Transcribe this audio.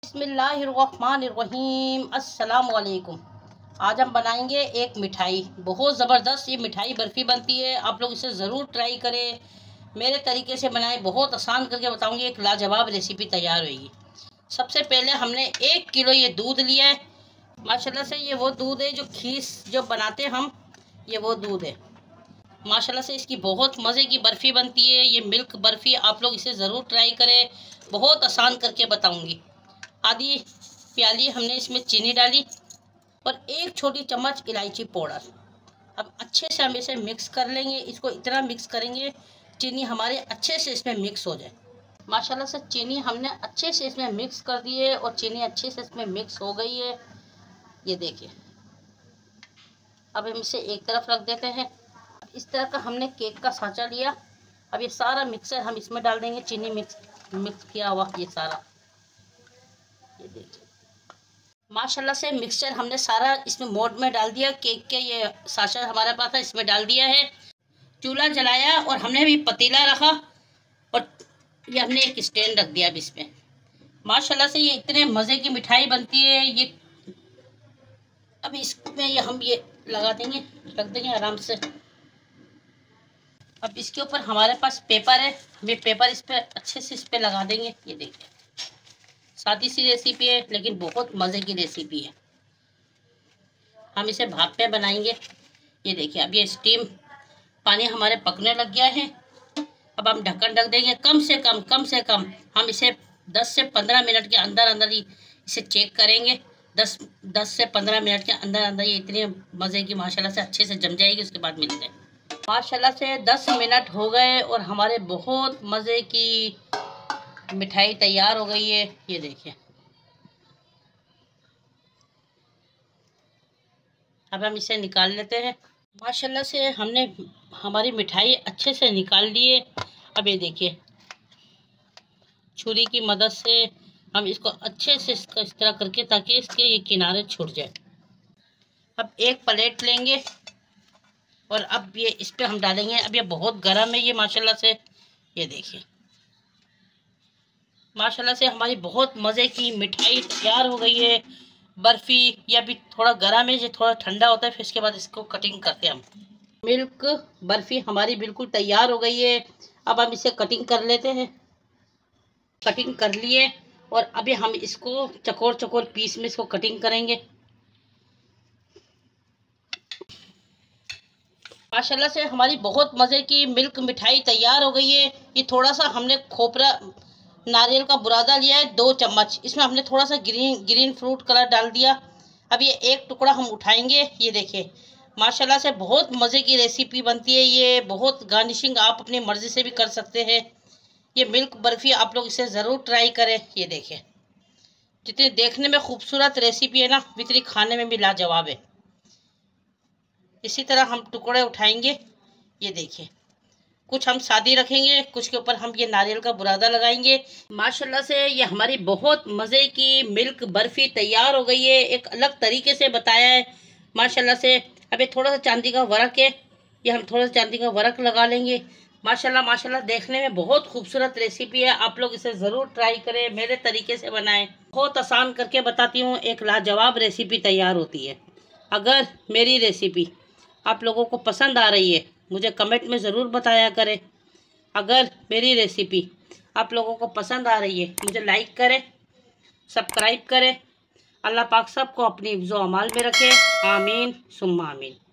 बिस्मिल्लाहिर्रहमानिर्रहीम। अस्सलाम वालेकुम। आज हम बनाएंगे एक मिठाई। बहुत ज़बरदस्त ये मिठाई बर्फ़ी बनती है। आप लोग इसे ज़रूर ट्राई करें। मेरे तरीके से बनाएं, बहुत आसान करके बताऊंगी। एक लाजवाब रेसिपी तैयार होगी। सबसे पहले हमने 1 किलो ये दूध लिया है। माशाल्लाह से ये वो दूध है जो खीर जो बनाते हैं हम, ये वो दूध है। माशाल्लाह से इसकी बहुत मज़े की बर्फ़ी बनती है। ये मिल्क बर्फ़ी, आप लोग इसे ज़रूर ट्राई करें। बहुत आसान करके बताऊंगी। आधी प्याली हमने इसमें चीनी डाली और 1 छोटी चम्मच इलायची पाउडर। अब अच्छे से हम इसे मिक्स कर लेंगे। इसको इतना मिक्स करेंगे चीनी हमारे अच्छे से इसमें मिक्स हो जाए। माशाल्लाह से चीनी हमने अच्छे से इसमें मिक्स कर दी है और चीनी अच्छे से इसमें मिक्स हो गई है। ये देखिए, अब हम इसे एक तरफ रख देते हैं। इस तरह का हमने केक का सांचा लिया। अब ये सारा मिक्सर हम इसमें डाल देंगे। चीनी मिक्स किया हुआ ये सारा, ये देखिए माशाल्लाह से मिक्सचर हमने सारा इसमें मोड में डाल दिया। केक के ये साचा हमारे पास है, इसमें डाल दिया है। चूल्हा जलाया और हमने भी पतीला रखा और ये हमने एक स्टैंड रख दिया अब इसमें। माशाल्लाह से ये इतने मज़े की मिठाई बनती है। ये अब इसमें ये हम ये लगा देंगे, रख देंगे आराम से। अब इसके ऊपर हमारे पास पेपर है, हम ये पेपर इस पर अच्छे से इस पर लगा देंगे। ये देखिए, सादी सी रेसिपी है लेकिन बहुत मज़े की रेसिपी है। हम इसे भाप पे बनाएंगे। ये देखिए, अब ये स्टीम पानी हमारे पकने लग गया है। अब हम ढक्कन ढक देंगे। कम से कम हम इसे 10 से 15 मिनट के अंदर अंदर ही इसे चेक करेंगे। 10 से 15 मिनट के अंदर अंदर ये इतने मज़े की माशाल्लाह से अच्छे से जम जाएगी। उसके बाद मिलते हैं। माशाल्लाह से 10 मिनट हो गए और हमारे बहुत मज़े की मिठाई तैयार हो गई है। ये देखिए, अब हम इसे निकाल लेते हैं। माशाल्लाह से हमने हमारी मिठाई अच्छे से निकाल ली है। अब ये देखिए, छुरी की मदद से हम इसको अच्छे से इस तरह करके, ताकि इसके ये किनारे छूट जाए। अब एक प्लेट लेंगे और अब ये इस पे हम डालेंगे। अब ये बहुत गर्म है ये माशाल्लाह से। ये देखिए, माशाल्लाह से हमारी बहुत मज़े की मिठाई तैयार हो गई है। बर्फ़ी या भी थोड़ा गर्म है, ये थोड़ा ठंडा होता है, फिर इसके बाद इसको कटिंग करते हैं हम। मिल्क बर्फ़ी हमारी बिल्कुल तैयार हो गई है। अब हम इसे कटिंग कर लेते हैं। कटिंग कर लिए और अभी हम इसको चकोर पीस में इसको कटिंग करेंगे। माशाल्लाह से हमारी बहुत मज़े की मिल्क मिठाई तैयार हो गई है। ये थोड़ा सा हमने खोपरा नारियल का बुरादा लिया है 2 चम्मच। इसमें हमने थोड़ा सा ग्रीन फ्रूट कलर डाल दिया। अब ये एक टुकड़ा हम उठाएंगे। ये देखिए, माशाल्लाह से बहुत मज़े की रेसिपी बनती है। ये बहुत गार्निशिंग आप अपनी मर्ज़ी से भी कर सकते हैं। ये मिल्क बर्फ़ी आप लोग इसे ज़रूर ट्राई करें। ये देखिए, जितनी देखने में खूबसूरत रेसिपी है ना, उतनी खाने में भी लाजवाब है। इसी तरह हम टुकड़े उठाएंगे। ये देखिए, कुछ हम सादी रखेंगे, कुछ के ऊपर हम ये नारियल का बुरादा लगाएंगे। माशाल्लाह से ये हमारी बहुत मज़े की मिल्क बर्फ़ी तैयार हो गई है। एक अलग तरीके से बताया है माशाल्लाह से। अब ये थोड़ा सा चांदी का वर्क है, ये हम थोड़ा सा चांदी का वर्क लगा लेंगे। माशाल्लाह देखने में बहुत खूबसूरत रेसिपी है। आप लोग इसे ज़रूर ट्राई करें, मेरे तरीके से बनाएं। बहुत आसान करके बताती हूँ, एक लाजवाब रेसिपी तैयार होती है। अगर मेरी रेसिपी आप लोगों को पसंद आ रही है, मुझे कमेंट में ज़रूर बताया करें। अगर मेरी रेसिपी आप लोगों को पसंद आ रही है, मुझे लाइक करें, सब्सक्राइब करें। अल्लाह पाक सबको अपनी हिफ्ज़ो अमाल में रखे। आमीन सुम्मा आमीन।